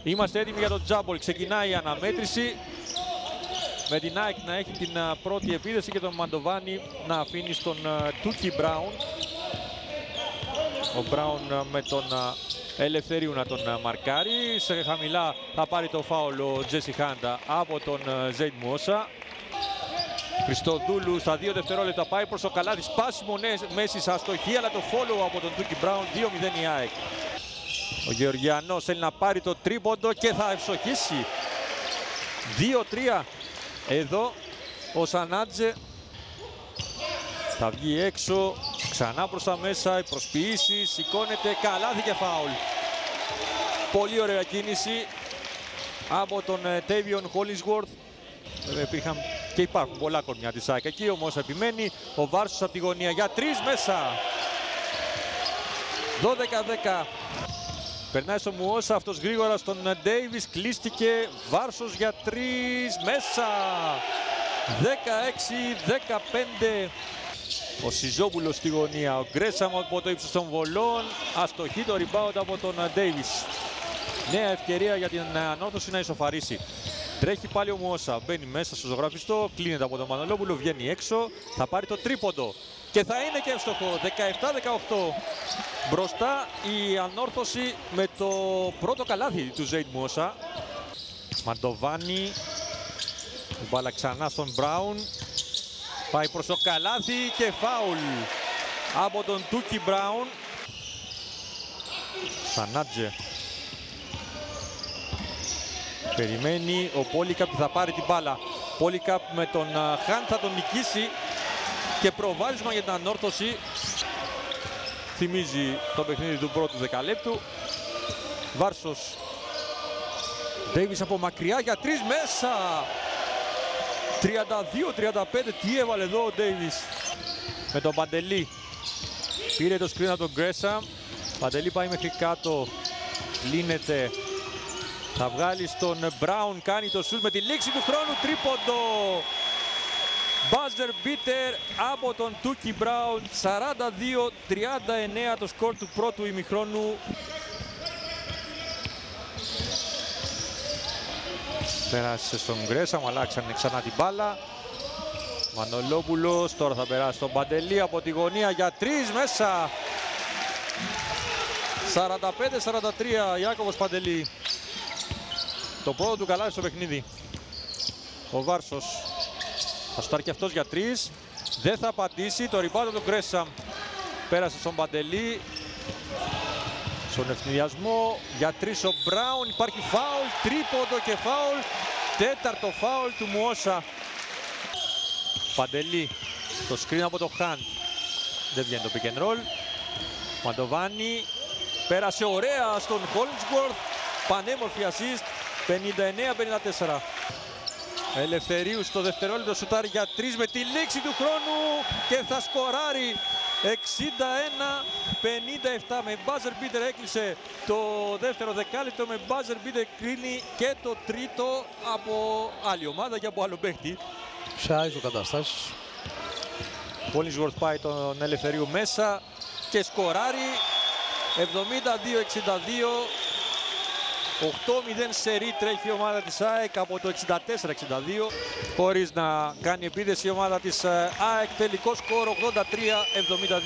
Είμαστε έτοιμοι για το τζάμπολ. Ξεκινάει η αναμέτρηση. Με την ΑΕΚ να έχει την πρώτη επίδεση και τον Μαντοβάνη να αφήνει στον Τούκι Μπράουν. Ο Μπράουν με τον Ελευθερίου να τον μαρκάρει. Σε χαμηλά θα πάρει το φάουλ ο Τζέσι Χάντα από τον Ζέιτ Μουόσα. Χριστοδούλου στα 2 δευτερόλεπτα πάει προς το καλάθι. Σπάσιμο Μέσης αστοχή, αλλά το follow από τον Τούκι Μπράουν. 2-0 η ΑΕΚ. Ο Γεωργιανός θέλει να πάρει το τρίποντο και θα ευστοχίσει. 2-3. Εδώ ο Σανάτζε θα βγει έξω. Ξανά προς τα μέσα, οι προσποιήσεις, σηκώνεται, καλάθι και φάουλ. Πολύ ωραία κίνηση από τον Τέιβιον Χόλινσουορθ. Υπήρχαν και υπάρχουν πολλά κορμιά της ΑΕΚ. Εκεί όμως επιμένει ο Βάρσος από τη γωνία για 3 μέσα. 12-10. Περνάει στο Μουόσα, αυτός γρήγορα στον Ντέιβις, κλείστηκε, Βάρσος για 3 μέσα. 16-15. Ο Σιζόπουλος στη γωνία, ο Γκρέσαμ από το ύψος των βολών, αστοχή το rebound από τον Ντέιβις. Νέα ευκαιρία για την ανόρθωση να ισοφαρίσει. Τρέχει πάλι ο Μουόσα, μπαίνει μέσα στο ζωγραφιστό, κλείνεται από τον Μανολόπουλο, βγαίνει έξω, θα πάρει το τρίποντο. Και θα είναι και εύστοχο, 17-18. Μπροστά η ανόρθωση με το πρώτο καλάθι του Ζέιτ Μουόσα. Μαντοβάνη, η μπάλα ξανά στον Μπράουν. Πάει προς το καλάθι και φάουλ από τον Τούκι Μπράουν. Σανάτζε. Περιμένει ο Πόλικαπ που θα πάρει την μπάλα. Πόλικαπ με τον Χάν θα τον νικήσει και προβάδισμα για την ανόρθωση. Θυμίζει το παιχνίδι του πρώτου δεκαλέπτου. Βάρσος. Ντέιβις από μακριά για 3 μέσα. 32-35. Τι έβαλε εδώ ο Ντέιβις. Με τον Παντελή. Πήρε το screen από τον Γκρέσαμ. Παντελή πάει μέχρι κάτω. Λύνεται. Θα βγάλει στον Μπράουν. Κάνει το σουτ με τη λήξη του χρόνου. Τρίποντο. Buzzer beater από τον Τούκι Μπράουν. 42-39 το σκορ του πρώτου ημιχρόνου. Πέρασε στον Γκρέσαμ, αλλάξανε ξανά την μπάλα. Μανολόπουλος, τώρα θα περάσει τον Παντελή από τη γωνία για 3 μέσα. 45-43, Ιάκωβος Παντελή. Το πρώτο του καλάθι στο παιχνίδι. Ο Βάρσος θα σουτάρει και αυτός για 3. Δεν θα απαντήσει, το rebound του Γκρέσαμ. Πέρασε στον Παντελή. Στον ευνηδιασμό για 3 ο Μπράουν, υπάρχει φάουλ, τρίποντο και φάουλ. Τέταρτο φάουλ του Μουόσα. Παντελή, το screen από το Χαντ. Δεν βγαίνει το pick and roll. Μαντοβάνη, πέρασε ωραία στον Χόλινσουορθ. Πανέμορφη assist, 59-54. Ελευθερίου στο δευτερόλεπτο σουτάρει για 3 με τη λήξη του χρόνου και θα σκοράρει. 61-57 με buzzer beater έκλεισε το δεύτερο δεκάλεπτο, με buzzer beater κλείνει και το τρίτο από άλλη ομάδα και από άλλο παίχτη. Σε άιζο καταστάσεις. Χόλινσουορθ πάει τον Ελευθερίου μέσα και σκοράρει. 72-62. 8-0 σερί τρέχει η ομάδα της ΑΕΚ από το 64-62. Χωρίς να κάνει επίδεση η ομάδα της ΑΕΚ. Τελικό σκορ 83-72.